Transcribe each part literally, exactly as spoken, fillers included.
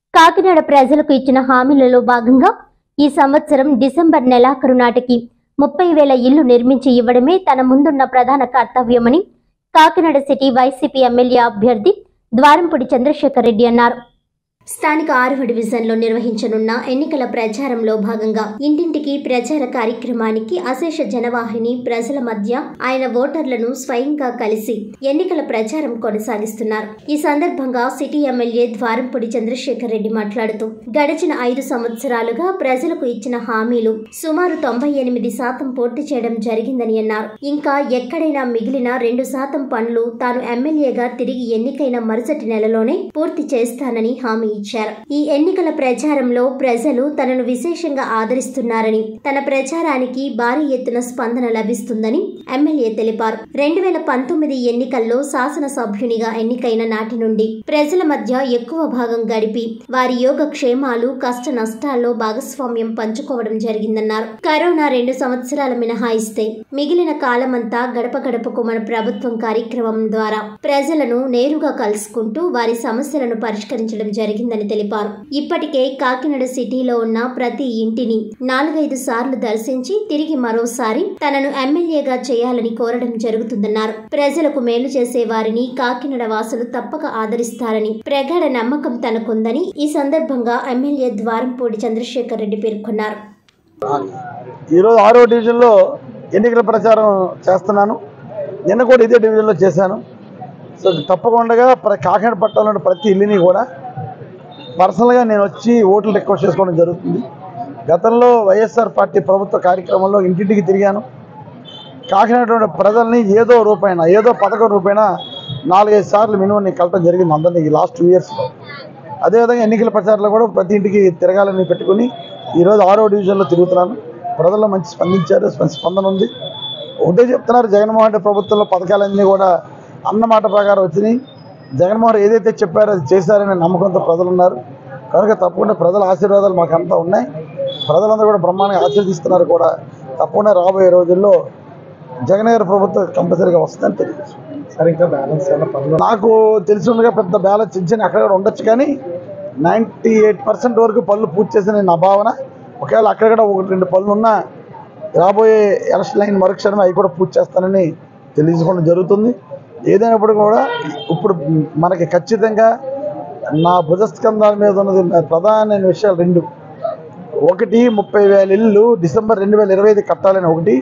కాకినాడ ప్రజలకు ఇచ్చిన హామీలలో భాగంగా ఈ సంవత్సరం డిసెంబర్ నెలాఖరు నాటికి ముప్పై వేల ఇళ్లు నిర్మించి ఇవ్వడమే తన ముందున్న ప్రధాన కర్తవ్యమని కాకినాడ సిటీ వైసీపీ ఎమ్మెల్యే అభ్యర్థి ద్వారంపూడి చంద్రశేఖర్ రెడ్డి అన్నారు. స్థానిక ఆరవ డివిజన్లో నిర్వహించనున్న ఎన్నికల ప్రచారంలో భాగంగా ఇంటింటికి ప్రచార కార్యక్రమానికి అశేష జనవాహిని ప్రజల మధ్య ఆయన ఓటర్లను స్వయంగా కలిసి ఎన్నికల ప్రచారం కొనసాగిస్తున్నారు. ఈ సందర్భంగా సిటీ ఎమ్మెల్యే ద్వారంపూడి చంద్రశేఖర్ రెడ్డి మాట్లాడుతూ గడిచిన ఐదు సంవత్సరాలుగా ప్రజలకు ఇచ్చిన హామీలు సుమారు తొంభై ఎనిమిది శాతం పూర్తి చేయడం జరిగిందని అన్నారు. ఇంకా ఎక్కడైనా మిగిలిన రెండు శాతం పనులు తాను ఎమ్మెల్యేగా తిరిగి ఎన్నికైన మరుసటి నెలలోనే పూర్తి చేస్తానని హామీ ఇచ్చారు. ఈ ఎన్నికల ప్రచారంలో ప్రజలు తనను విశేషంగా ఆదరిస్తున్నారని, తన ప్రచారానికి భారీ ఎత్తున స్పందన లభిస్తుందని ఎమ్మెల్యే తెలిపారు. రెండు వేల పంతొమ్మిది ఎన్నికల్లో శాసనసభ్యునిగా ఎన్నికైన నాటి నుండి ప్రజల మధ్య ఎక్కువ భాగం గడిపి వారి యోగ క్షేమాలు కష్ట నష్టాల్లో భాగస్వామ్యం పంచుకోవడం జరిగిందన్నారు. కరోనా రెండు సంవత్సరాల మినహాయిస్తే మిగిలిన కాలమంతా గడప గడపకు మన ప్రభుత్వం కార్యక్రమం ద్వారా ప్రజలను నేరుగా కలుసుకుంటూ వారి సమస్యలను పరిష్కరించడం జరిగింది దని తెలిపారు. ఇప్పటికే కాకినాడ సిటీలో ఉన్న ప్రతి ఇంటిని నాలుగైదు సార్లు దర్శించి తిరిగి మరోసారి తనను ఎమ్మెల్యేగా చేయాలని కోరడం జరుగుతుందన్నారు. ప్రజలకు మేలు చేసే వారిని కాకినాడ వాసులు తప్పక ఆదరిస్తారని ప్రగాఢ నమ్మకం తనకుందని ఈ సందర్భంగా ఎమ్మెల్యే ద్వారంపూడి చంద్రశేఖర్ రెడ్డి పేర్కొన్నారు. ఈరోజు ఆరో డివిజన్ లో ఎన్నికల ప్రచారం చేస్తున్నాను. నిన్న కూడా ఇదే డివిజన్ లో చేశాను. సో తప్పకుండా కాకినాడ పట్టణంలో ప్రతి ఇల్లుని కూడా పర్సనల్గా నేను వచ్చి ఓట్లు రిక్వెస్ట్ చేసుకోవడం జరుగుతుంది. గతంలో వైఎస్ఆర్ పార్టీ ప్రభుత్వ కార్యక్రమంలో ఇంటింటికి తిరిగాను. కాకినాడ ప్రజల్ని ఏదో రూపాయన ఏదో పథకం రూపాయన నాలుగైదు సార్లు మినిమం నేను కలపడం జరిగింది అందరినీ లాస్ట్ టూ ఇయర్స్లో. అదేవిధంగా ఎన్నికల ప్రచారంలో కూడా ప్రతి ఇంటికి తిరగాలని పెట్టుకుని ఈరోజు ఆరో డివిజన్లో తిరుగుతున్నాను. ప్రజల్లో మంచి స్పందించారు, స్పందన ఉంది. ఒకటే చెప్తున్నారు, జగన్మోహన్ రెడ్డి ప్రభుత్వంలో పథకాలన్నీ కూడా అన్నమాట ప్రకారం వచ్చినాయి. జగన్మోహన్ ఏదైతే చెప్పారో అది చేశారనే నమ్మకంతో ప్రజలు ఉన్నారు. కనుక తప్పకుండా ప్రజల ఆశీర్వాదాలు మాకంతా ఉన్నాయి. ప్రజలందరూ కూడా బ్రహ్మాండంగా ఆశీర్వదిస్తున్నారు కూడా. తప్పకుండా రాబోయే రోజుల్లో జగన్ గారి ప్రభుత్వం కంపల్సరీగా వస్తుందని తెలియదు. సరే, ఇంకా బ్యాలెన్స్ నాకు తెలిసి ఉండగా పెద్ద బ్యాలెన్స్ ఇచ్చి అక్కడ ఉండొచ్చు, కానీ నైంటీ ఎయిట్ పర్సెంట్ వరకు పనులు పూర్తి చేసిన నా భావన. ఒకవేళ అక్కడక్కడ ఒకటి రెండు పనులు ఉన్నా రాబోయే ఎలక్షన్ లైన్ మరుక్షణమే అవి కూడా పూర్తి చేస్తానని తెలియజేసుకోవడం జరుగుతుంది. ఏదైనప్పుడు కూడా ఇప్పుడు మనకి ఖచ్చితంగా నా భుజస్కంధాల మీద ఉన్నది ప్రధానమైన విషయాలు రెండు. ఒకటి, ముప్పై వేల ఇళ్ళు డిసెంబర్ రెండు వేల ఇరవై ఐదు కట్టాలని ఒకటి.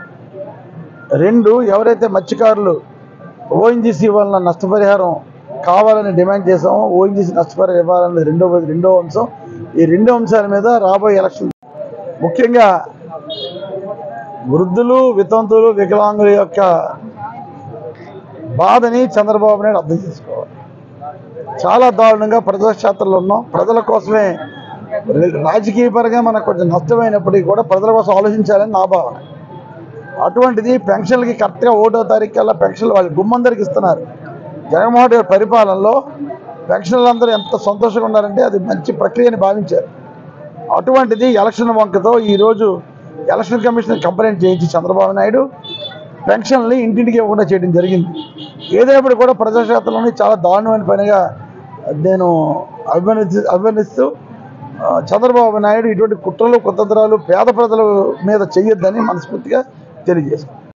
రెండు, ఎవరైతే మత్స్యకారులు ఓఎన్జీసీ ఇవ్వాలన్న నష్టపరిహారం కావాలని డిమాండ్ చేసామో ఓఎన్జీసీ నష్టపరిహారం ఇవ్వాలన్నది రెండో రెండో అంశం. ఈ రెండు అంశాల మీద రాబోయే ఎలక్షన్ ముఖ్యంగా వృద్ధులు, వితంతువులు, వికలాంగుల యొక్క బాధని చంద్రబాబు నాయుడు అర్థం చేసుకోవాలి. చాలా దారుణంగా ప్రజాక్షేత్రంలో ఉన్నాం. ప్రజల కోసమే, రాజకీయ పరంగా మనకు కొంచెం నష్టమైనప్పటికీ కూడా ప్రజల కోసం ఆలోచించాలని నా భావన. అటువంటిది పెన్షన్లకి కరెక్ట్గా ఒకటో తారీఖు కల్లా పెన్షన్లు వాళ్ళు గుమ్మందరికి ఇస్తున్నారు. జగన్మోహన్ రెడ్డి పరిపాలనలో పెన్షన్లు అందరూ ఎంత సంతోషంగా ఉన్నారంటే అది మంచి ప్రక్రియని భావించారు. అటువంటిది ఎలక్షన్ వంకతో ఈరోజు ఎలక్షన్ కమిషన్ కంప్లైంట్ చేయించి చంద్రబాబు నాయుడు పెన్షన్లు ఇంటింటికి ఇవ్వకుండా చేయడం జరిగింది. ఏదైనప్పుడు కూడా ప్రజాక్షేత్రంలోని చాలా దారుణమైన పనిగా నేను అభివర్ణి అభివర్ణిస్తూ చంద్రబాబు నాయుడు ఇటువంటి కుట్రలు కుతంత్రాలు పేద ప్రజల మీద చెయ్యొద్దని మనస్ఫూర్తిగా తెలియజేసుకున్నాను.